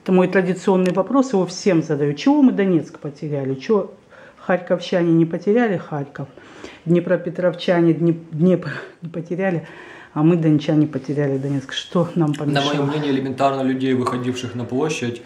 Это мой традиционный вопрос, его всем задаю. Чего мы Донецк потеряли? Чего харьковчане не потеряли Харьков? Днепропетровчане Днепр не потеряли, а мы, дончане, потеряли Донецк. Что нам помешало? На мое мнение, элементарно людей, выходивших на площадь,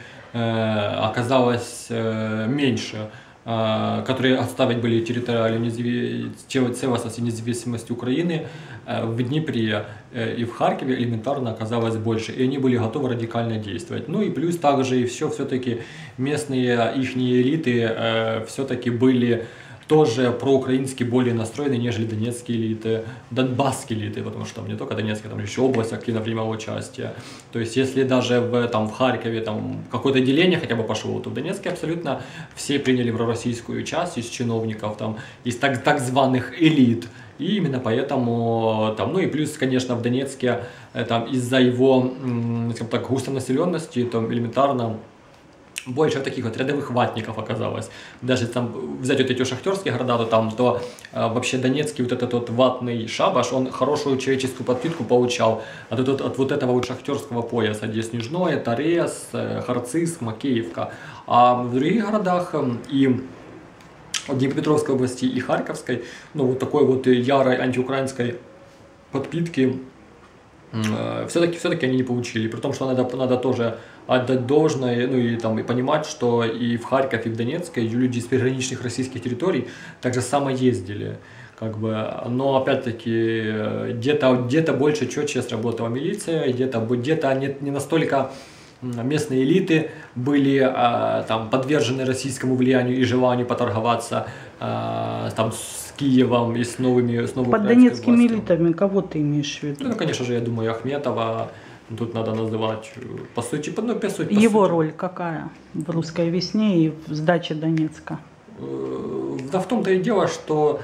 оказалось меньше, которые отставить были территориальную целостность и независимость Украины, в Днепре и в Харькове элементарно оказалось больше, и они были готовы радикально действовать. Ну и плюс также и все-таки местные их элиты все-таки были тоже проукраински более настроены, нежели донецкие элиты, донбасские элиты, потому что там не только Донецкая, там еще область активно принимала участие. То есть если даже в Харькове там какое-то деление хотя бы пошло, то в Донецке абсолютно все приняли пророссийскую часть из чиновников, там, из так званых элит. И именно поэтому, там, ну и плюс, конечно, в Донецке там, из-за его, скажем так, густонаселенности, там элементарно больше таких вот рядовых ватников оказалось. Даже там взять вот эти шахтерские города, то вообще Донецкий вот этот вот ватный шабаш, он хорошую человеческую подпитку получал от вот этого вот шахтерского пояса, где Снежное, Торез, Харциск, Макеевка. А в других городах и в Днепропетровской области и Харьковской, ну вот такой вот ярой антиукраинской подпитки все-таки они не получили, при том, что надо тоже отдать должное, ну и там и понимать, что и в Харьков, и в Донецк люди из приграничных российских территорий так же само ездили, как бы, но опять-таки где-то больше четче сработала милиция, где-то не настолько местные элиты были там подвержены российскому влиянию и желанию поторговаться там с Киевом и с новыми Под донецкими элитами кого ты имеешь в виду? Ну, конечно же, я думаю, Ахметова. Тут надо называть, по сути, его роль какая в русской весне и в сдаче Донецка? Да в том-то и дело, что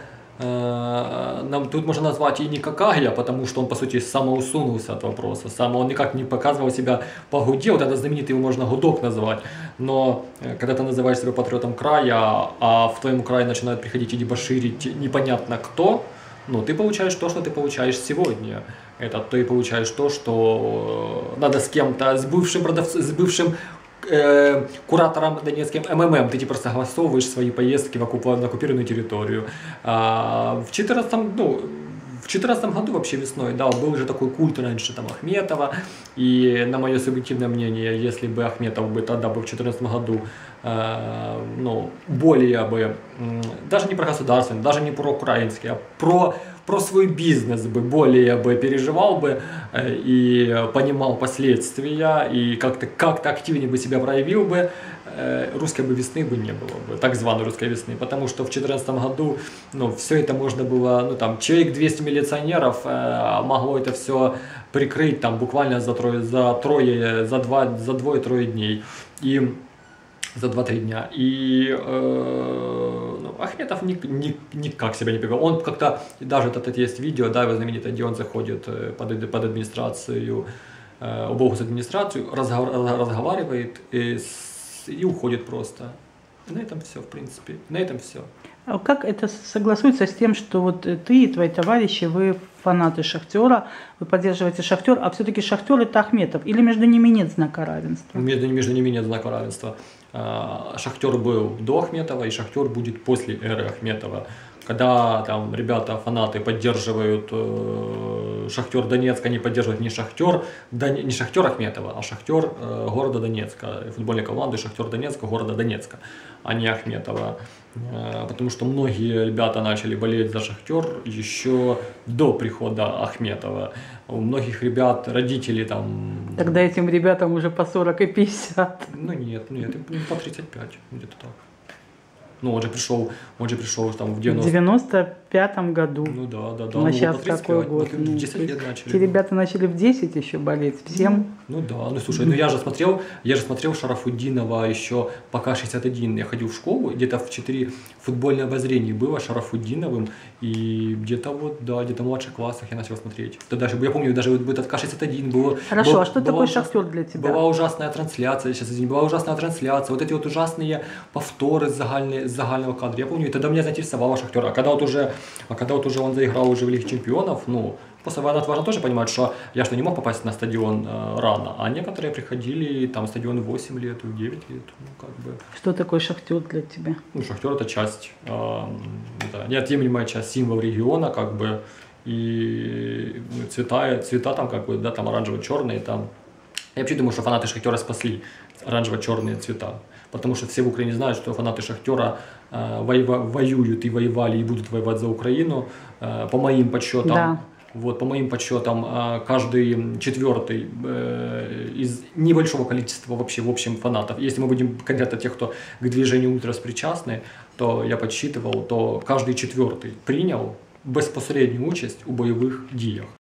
нам тут можно назвать и никакая, потому что он, по сути, самоусунулся от вопроса. Он никак не показывал себя по ГУДе, вот это знаменитый его можно гудок называть. Но когда ты называешь себя патриотом края, а в твоем крае начинают приходить и дебоширить непонятно кто, ну, ты получаешь то, что ты получаешь сегодня. Это ты получаешь то, что надо с кем-то, с бывшим куратором донецким МММ, ты типа согласовываешь свои поездки на оккупированную территорию. В 2014 году вообще весной, да, был же такой культ раньше там Ахметова, и на мое субъективное мнение, если бы Ахметов бы тогда бы в 2014 году ну, более бы, даже не про государственный, даже не про украинский, а про свой бизнес бы более бы переживал бы и понимал последствия, и как-то активнее бы себя проявил бы, русской бы весны бы не было бы, так званой русской весны, потому что в 2014 году, ну, все это можно было, ну, там, человек 200 милиционеров могло это все прикрыть, там, буквально за двое-трое дней, и за 2-3 дня, и ну, Ахметов никак себя не повел, он как-то, даже это есть видео, да, его знаменитое, где он заходит под администрацию, администрацию, разговаривает и уходит просто. И на этом все, в принципе. На этом все. А как это согласуется с тем, что вот ты и твои товарищи, вы фанаты Шахтера, вы поддерживаете Шахтер, а все-таки Шахтер это Ахметов, или между ними нет знака равенства? Между ними нет знака равенства. Шахтер был до Ахметова, и Шахтер будет после эры Ахметова. Когда там ребята, фанаты поддерживают Шахтер Донецк, они поддерживают не Шахтер Ахметова, а Шахтер города Донецка, футбольной команды Шахтер Донецка, города Донецка, а не Ахметова. Потому что многие ребята начали болеть за Шахтер еще до прихода Ахметова. У многих ребят родители там... Тогда этим ребятам уже по 40 и 50. Ну нет, по 35, где-то так. Ну, он же пришел там в 95-м году. Ну да. Ну, сейчас какой год? Ну, 10 лет начали. Те ребята начали в 10 еще болеть. Всем? Ну да, ну слушай, я же смотрел Шарафутдинова еще пока 61. Я ходил в школу, где-то в 4 футбольное обозрение было Шарафутдиновым. И где-то в младших классах я начал смотреть. Я помню, даже вот этот К61 было. Хорошо, а что такое Шахтер для тебя? Была ужасная трансляция, вот эти вот ужасные повторы с загального кадра. Я помню, и тогда меня заинтересовало Шахтер. А когда вот уже он заиграл уже в Лиге Чемпионов, ну, после войны важно тоже понимать, что я что не мог попасть на стадион рано, а некоторые приходили, там стадион 8 лет, 9 лет, ну как бы. Что такое Шахтер для тебя? Ну, Шахтер это часть, это неотъемлемая часть символа региона, как бы, и цвета там как бы, да, там оранжево-черные, там. Я вообще думаю, что фанаты Шахтера спасли оранжево-черные цвета, потому что все в Украине знают, что фанаты Шахтера воюют и воевали и будут воевать за Украину, по моим подсчетам. Да. Вот, по моим подсчетам, каждый четвертый из небольшого количества вообще, в общем, фанатов. Если мы будем конкретно тех, кто к движению ультрас причастны, то я подсчитывал, то каждый четвертый принял безпосередню участь у бойових діях.